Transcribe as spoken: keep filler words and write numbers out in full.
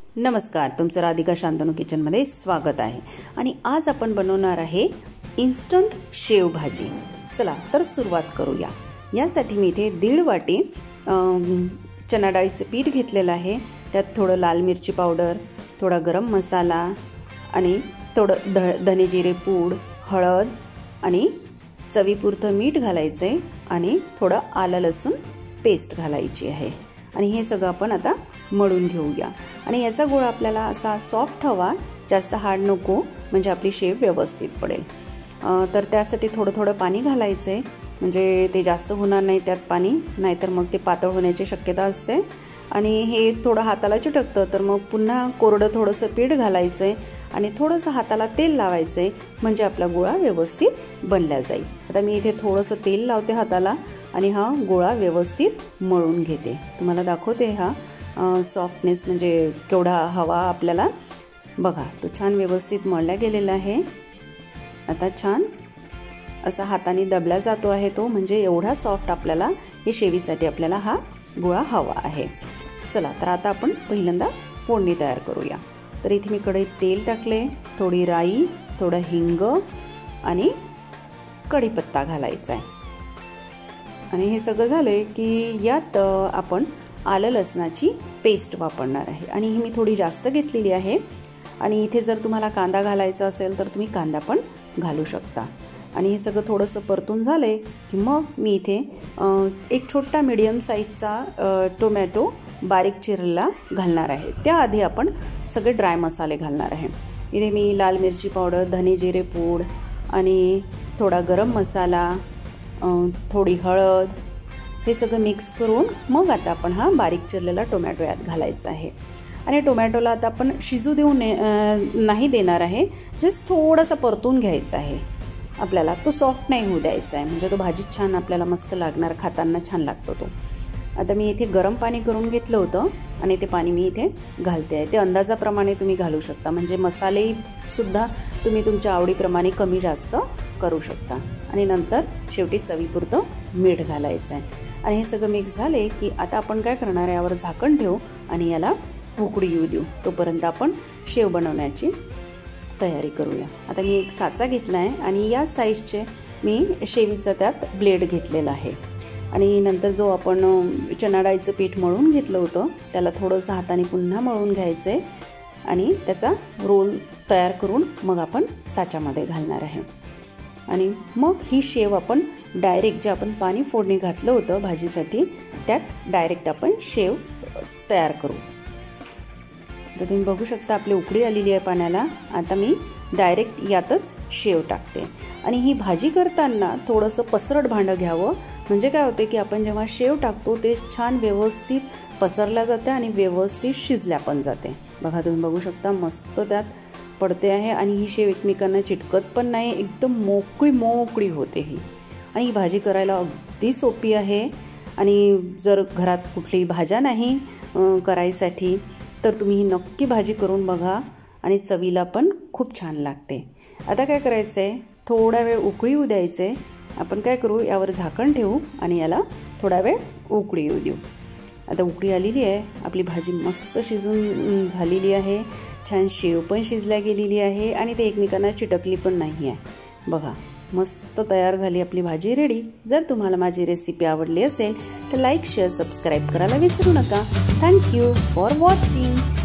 नमस्कार, तुमचं राधिका शांतनू किचनमध्ये स्वागत आहे। आणि आज आपण बनवणार आहे इन्स्टंट शेव भाजी। चला तर सुरुवात करूया। यासाठी मी इथे दीड वाटी चना डाळीचे पीठ घेतलेलं आहे। त्यात थोडं लाल मिरची पावडर, थोडा गरम मसाला आणि थोडं ध धने जिरे पूड, हळद आणि चवीपुरतं मीठ घालायचे आणि थोडं आलं लसूण पेस्ट घालायची आहे। आणि हे सगळं आपण आता मळून घेऊया। आणि याचा गोळा आपल्याला असा सॉफ्ट हवा, जास्त हार्ड नको, म्हणजे आपली शेव व्यवस्थित पडेल। तर त्यासाठी थोडं थोडं पाणी घालायचे, म्हणजे ते जास्त होणार नाही त्यात पाणी, नाहीतर मग ते पातळ होण्याची शक्यता असते। आणि हे थोडं हाताला चिटकतं, तर मग पुन्हा कोरडं थोडंसं पीठ घालायचं आणि थोडंसं हाताला तेल लावायचं, म्हणजे आपला गोळा व्यवस्थित बनला जाईल। आता मी इथे थोडंसं तेल लावते हाताला आणि हा गोळा व्यवस्थित मळून घेते। तुम्हाला दाखवते हा सॉफ्टनेस म्हणजे केवढा हवा आपल्याला, बघा तो छान व्यवस्थित मळला गेलेला आहे। आता छान असा हाताने दबला जातो आहे तो, म्हणजे एवढा सॉफ्ट आपल्याला हे शेवीसाठी आपल्याला हा गोळा हवा आहे। चला तर आता आपण पहिल्यांदा फोडणी तयार करूया। तर इथे मी कढईत तेल टाकले, थोडी राई, थोडं हिंग आणि कढीपत्ता घालायचा आहे। आणि हे सगळं झाले की यात आपण आलं लसणाची पेस्ट वापरणार आहे। आणि ही मी थोडी जास्त घेतलेली आहे। आणि इथे जर तुम्हाला कांदा घालायचा असेल तर तुम्ही कांदा पण घालू शकता। आणि हे सगळं थोडंसं परतून झाले की मग मी इथे एक छोटा मीडियम साईजचा टोमॅटो बारीक चिरलेला घालणार आहे। त्याआधी आपण सगळे ड्राय मसाले घालणार आहे। इथे मी लाल मिरची पावडर, धने जिरे पूड आणि थोडा गरम मसाला, थोडी हळद, हे सगळं मिक्स करून मग आता आपण हा बारीक चिरलेला टोमॅटो यात घालायचा आहे। आणि टोमॅटोला आता आपण शिजू देऊ नाही देणार आहे, जस्ट थोडासा परतून घ्यायचा आहे आपल्याला, तो सॉफ्ट नाही होऊ द्यायचा आहे, म्हणजे तो भाजीत छान आपल्याला मस्त लागणार, खाताना छान लागतो तो। आता मी इथे गरम पाणी करून घेतलं होतं आणि ते पाणी मी इथे घालते आहे। ते अंदाजाप्रमाणे तुम्ही घालू शकता, म्हणजे मसालेसुद्धा तुम्ही तुमच्या आवडीप्रमाणे कमी जास्त करू शकता। आणि नंतर शेवटी चवीपुरतं मीठ घालायचं आहे। आणि हे सगळं मिक्स झाले की आता आपण काय करणार आहे, यावर झाकण ठेवू आणि याला उकळी येऊ देऊ, तोपर्यंत आपण शेव बनवण्याची तयारी करूया। आता मी एक साचा घेतला आहे आणि या साईजचे मी शेवीचा त्यात ब्लेड घेतलेला आहे। आणि नंतर जो आपण चना डाळीचं पीठ मळून घेतलं होतं त्याला थोडंसं हाताने पुन्हा मळून घ्यायचं आहे आणि त्याचा रोल तयार करून मग आपण साच्यामध्ये घालणार आहे। आणि मग ही शेव आपण डायरेक्ट जे आपण पाणी फोडणी घातलं होतं भाजीसाठी त्यात डायरेक्ट आपण शेव तयार करू। तर तुम्ही बघू शकता आपली उकळी आलेली आहे पाण्याला। आता मी डायरेक्ट यातच शेव टाकते। आणि ही भाजी करताना थोडंसं पसरट भांडं घ्यावं, म्हणजे काय होते की आपण जेव्हा शेव टाकतो ते छान व्यवस्थित पसरल्या जाते आणि व्यवस्थित शिजल्या पण जाते। बघा तुम्ही बघू शकता मस्त त्यात पडते आहे आणि ही शेव एकमेकांना चिटकत पण नाही, एकदम मोकळी मोकळी होते ही। आणि ही भाजी करायला अगदी सोपी आहे। आणि जर घरात कुठलीही भाज्या नाही करायसाठी तर तुम्ही ही नक्की भाजी करून बघा आणि चवीला पण खूप छान लागते। आता काय करायचं आहे, थोडा वेळ उकळी येऊ द्यायचे। आपण काय करू, यावर झाकण ठेवू आणि याला थोडा वेळ उकळी येऊ देऊ। आता उकळी आलेली आहे, आपली भाजी मस्त शिजून झालेली आहे, छान शेव पण शिजल्या गेलेली आहे आणि ते एकमेकांना चिटकली पण नाही आहे। बघा मस्त तयार झाली आपली भाजी, रेडी। जर तुम्हाला माझी रेसिपी आवडली असेल तर लाईक, शेअर, सबस्क्राईब करायला विसरू नका। Thank you for watching.